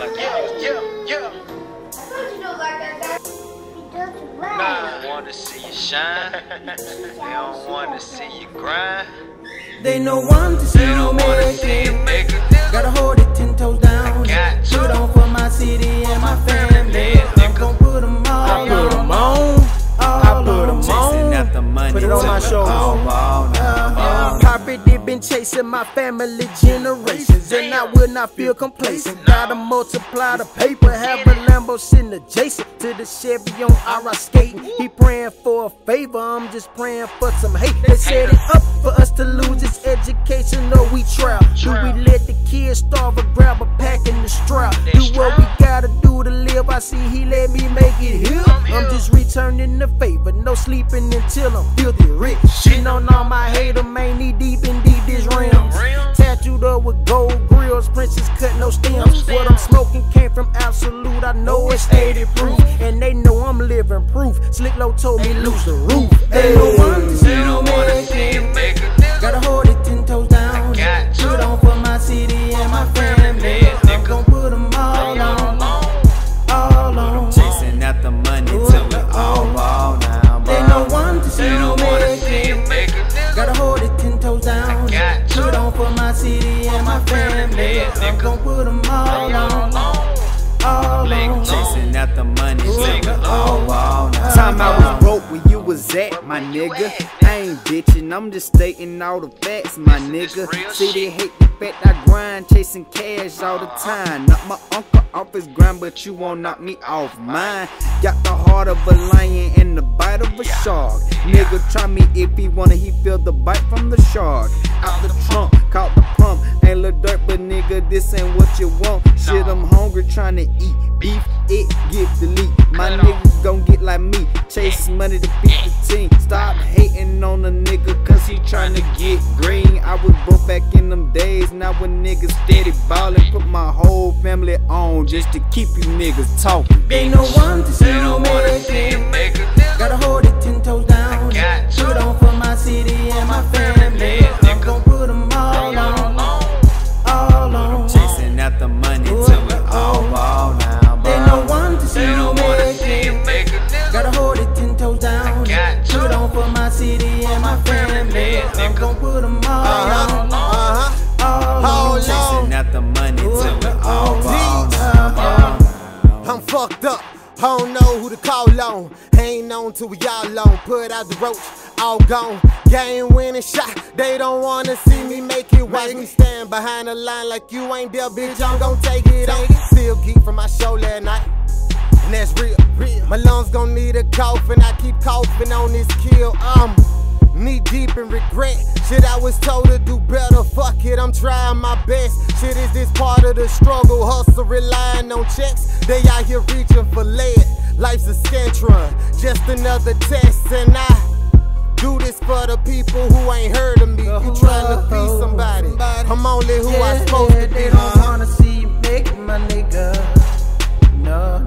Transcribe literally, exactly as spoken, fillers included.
yeah, yeah, yeah. You don't like that guy. He doesn't like. Nah, they wanna see you shine. They don't wanna see you grind. They no want to see They you don't wanna make see you it. make it. Gotta hold it ten toes down. Got you. Put on for my city and my family. I'm gon' put them all I put them on. on. I put them Chasing on. after money. Put it on my shoulders. Uh, Carpet, they been chasing my family generations, and I will not feel complacent. Gotta multiply the paper, have a Lambo sitting adjacent to the Chevy on R A I G skating. He praying for a favor, I'm just praying for some hate. They set it up for us to lose this education, or we trial. Do we let the kids starve or grab a pack in the strap? Do what we gotta do to live. I see he let me make it here. I'm just returning the favor, no sleeping until I'm filthy rich. Shitting on all my hater, man, knee deep in deep dish rims. Tattooed up with gold grills, princess cut no stems. What I'm smoking came from absolute, I know it's eighty proof. And they know I'm living proof. Slick Low told me lose the roof. They don't want to see you make it. Gotta hold it ten toes down. Put on for my city and my family. I'm gon' put them all on. All on. Chasing after money till we all ball now. They no want to see you make it. Gotta hold it ten toes down. Put on for my city and my family. I'm gon' put them all on. All on. Chasing after money till we all ball now. Time I was broke when you was at, my nigga. I ain't bitching, I'm just stating all the facts, my nigga. See, they hate the fact I grind, chasing cash all the time. Knock my uncle off his grind, but you won't knock me off mine. Got the heart of a lion and the bite of a shark. Nigga, try me if he wanna, he feel the bite from the shark. Out the trunk, caught the pump. Ain't little dirt, but nigga, this ain't what you want. Shit, I'm hungry, trying to eat beef, it get delete. My niggas gon' get like me, chase money to beat the team. Stop hating on a nigga, cause he tryna get green. I was broke back in them days, now when niggas steady ballin'. Put my whole family on just to keep you niggas talking. They no want to see you make it. Gotta hold it ten toes down. Put on for my city and my family. I'm gon' put them all on. All on. Chasing after money till we all ball now. They no want to see you make it. Gotta hold it ten toes down. Put on for my city and my family. I'm gon' put them all on. All on. Chasing after money till we all ball now. I'm fucked up, I don't know who to call on. Ain't known till we all on. Put out the roach, all gone. Game winning shot, they don't wanna see me make it. Watch me stand behind the line like you ain't there, bitch, I'm gon' take it on. Still geek from my show last night, and that's real, real. My lungs gon' need a coffin, I keep coughing on this kill. Um, knee deep in regret. Shit, I was told to do better, fuck it, I'm trying my best. Shit, is this part of the struggle? Hustle, relying on checks. They out here reaching for lead. Life's a scantron, just another test. And I do this for the people who ain't heard of me. You trying to be somebody, I'm only who I supposed to be. They don't wanna see you make it, my nigga. No.